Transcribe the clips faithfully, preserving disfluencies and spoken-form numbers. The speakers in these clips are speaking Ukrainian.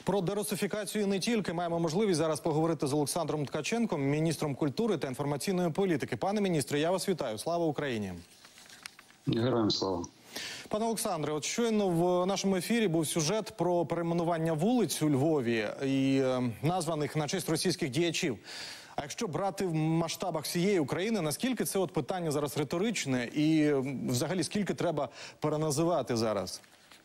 Про дерусифікацію не тільки маємо можливість зараз поговорити з Олександром Ткаченком, міністром культури та інформаційної політики. Пане міністре, я вас вітаю. Слава Україні! Героям слава! Пане Олександре, от щойно в нашому ефірі був сюжет про перейменування вулиць у Львові і е, названих на честь російських діячів. А якщо брати в масштабах всієї України, наскільки це от питання зараз риторичне і взагалі скільки треба переназивати зараз?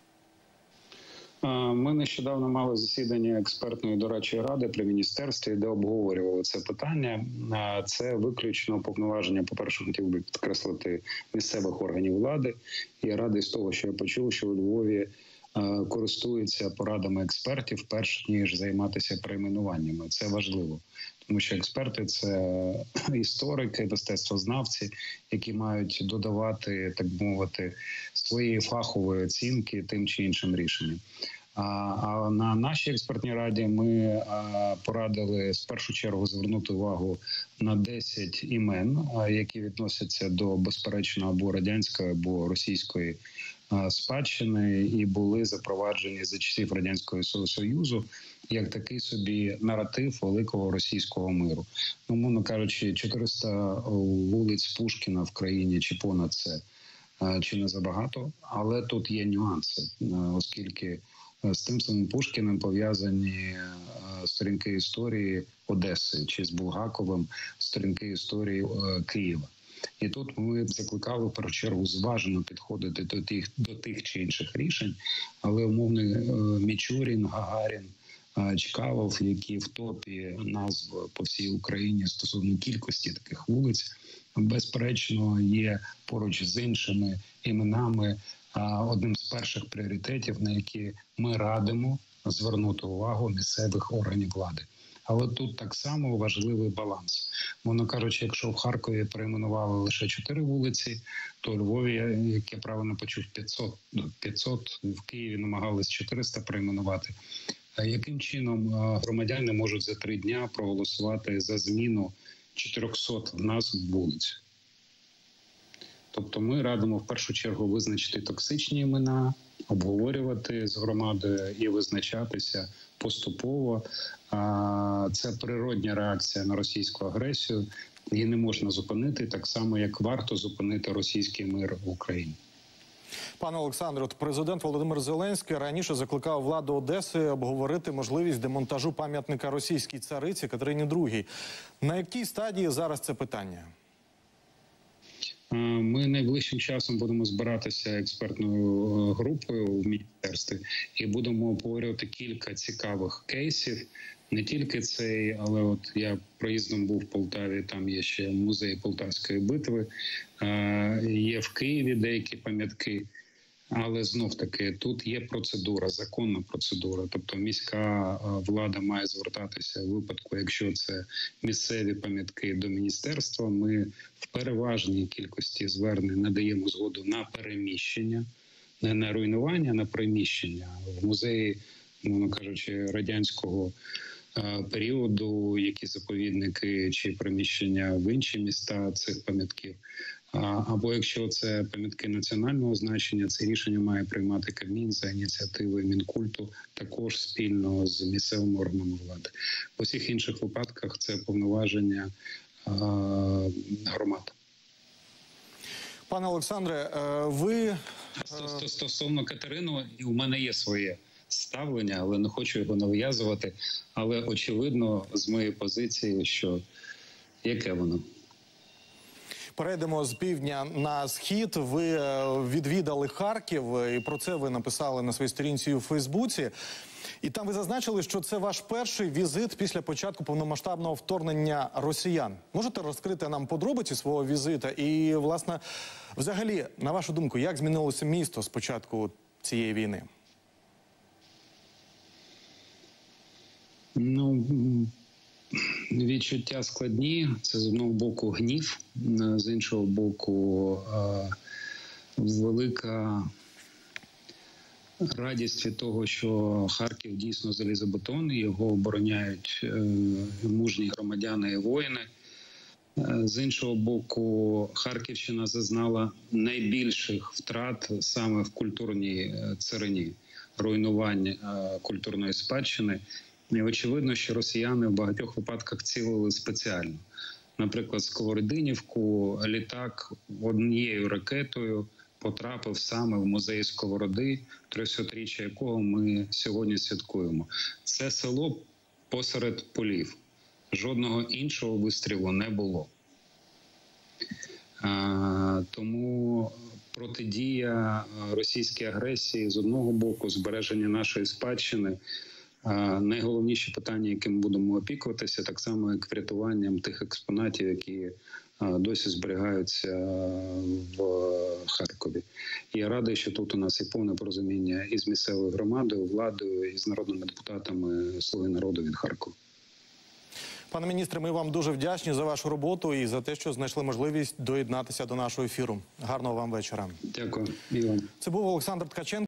Ми нещодавно мали засідання експертної дорадчої ради при міністерстві, де обговорювали це питання. Це виключно повноваження, по-перше, хотів би підкреслити, місцевих органів влади. Я радий з того, що я почув, що у Львові користуються порадами експертів, перш ніж займатися перейменуваннями. Це важливо, тому що експерти – це історики, мистецтвознавці, які мають додавати, так би мовити, свої фахові оцінки тим чи іншим рішенням. А, а на нашій експертній раді ми а, порадили в першу чергу звернути увагу на десять імен, а, які відносяться до, безперечно, або радянської, або російської а, спадщини і були запроваджені за часів Радянського Союзу як такий собі наратив великого російського миру. Ну, мовно кажучи, чотириста вулиць Пушкіна в країні чи понад це, а, чи не забагато, але тут є нюанси, а, оскільки з тим самим Пушкіним пов'язані сторінки історії Одеси, чи з Булгаковим сторінки історії Києва. І тут ми б закликали в першу чергу зважено підходити до тих, до тих чи інших рішень, але умовний Мічурін, Гагарін, Чкалов, які в топі назв по всій Україні стосовно кількості таких вулиць, безперечно є поруч з іншими іменами одним з перших пріоритетів, на які ми радимо звернути увагу місцевих органів влади. Але тут так само важливий баланс. Мовно кажучи, якщо в Харкові перейменували лише чотири вулиці, то у Львові, як я правильно почув, п'ятсот, п'ятсот, в Києві намагались чотириста перейменувати. Яким чином громадяни можуть за три дня проголосувати за зміну чотирьохсот назв вулиць? Тобто ми радимо в першу чергу визначити токсичні імена, обговорювати з громадою і визначатися поступово. Це природня реакція на російську агресію. Її не можна зупинити, так само, як варто зупинити російський мир в Україні. Пане Олександре, от президент Володимир Зеленський раніше закликав владу Одеси обговорити можливість демонтажу пам'ятника російській цариці Катерині другій. На якій стадії зараз це питання? Ми найближчим часом будемо збиратися експертною групою в міністерстві і будемо обговорювати кілька цікавих кейсів. Не тільки цей, але от я проїздом був в Полтаві, там є ще музей Полтавської битви, є в Києві деякі пам'ятки. Але знов-таки тут є процедура, законна процедура. Тобто міська влада має звертатися в випадку, якщо це місцеві пам'ятки, до міністерства. Ми в переважній кількості звернень надаємо згоду на переміщення, не на руйнування, а на переміщення. В музеї, мовно кажучи, радянського періоду, які заповідники чи приміщення в інші міста цих пам'ятків. Або якщо це пам'ятки національного значення, це рішення має приймати Кабмін за ініціативи Мінкульту, також спільно з місцевими органами влади. В усіх інших випадках це повноваження а, громад. Пане Олександре, ви... Стосовно Катерину, у мене є своє ставлення, але не хочу його нав'язувати. Але очевидно, з моєї позиції, що яке воно? Перейдемо з півдня на схід. Ви відвідали Харків, і про це ви написали на своїй сторінці у Фейсбуці. І там ви зазначили, що це ваш перший візит після початку повномасштабного вторгнення росіян. Можете розкрити нам подробиці свого візита? І, власне, взагалі, на вашу думку, як змінилося місто з початку цієї війни? Ну... Відчуття складні. Це з одного боку гнів, з іншого боку велика радість від того, що Харків дійсно залізобетонний, його обороняють мужні громадяни і воїни. З іншого боку, Харківщина зазнала найбільших втрат саме в культурній царині. руйнувань е, культурної спадщини. І очевидно, що росіяни в багатьох випадках цілили спеціально. Наприклад, Сковородинівку літак однією ракетою потрапив саме в музей Сковороди, тридцятиріччя якого ми сьогодні святкуємо. Це село посеред полів. Жодного іншого вистрілу не було. А, тому протидія російській агресії з одного боку, збереження нашої спадщини – найголовніші питання, яким будемо опікуватися, так само як врятуванням тих експонатів, які досі зберігаються в Харкові. І я радий, що тут у нас є повне порозуміння і з місцевою громадою, владою, і з народними депутатами «Слуги народу» від Харкова. Пане міністре, ми вам дуже вдячні за вашу роботу і за те, що знайшли можливість доєднатися до нашого ефіру. Гарного вам вечора. Дякую. І вам. Це був Олександр Ткаченко.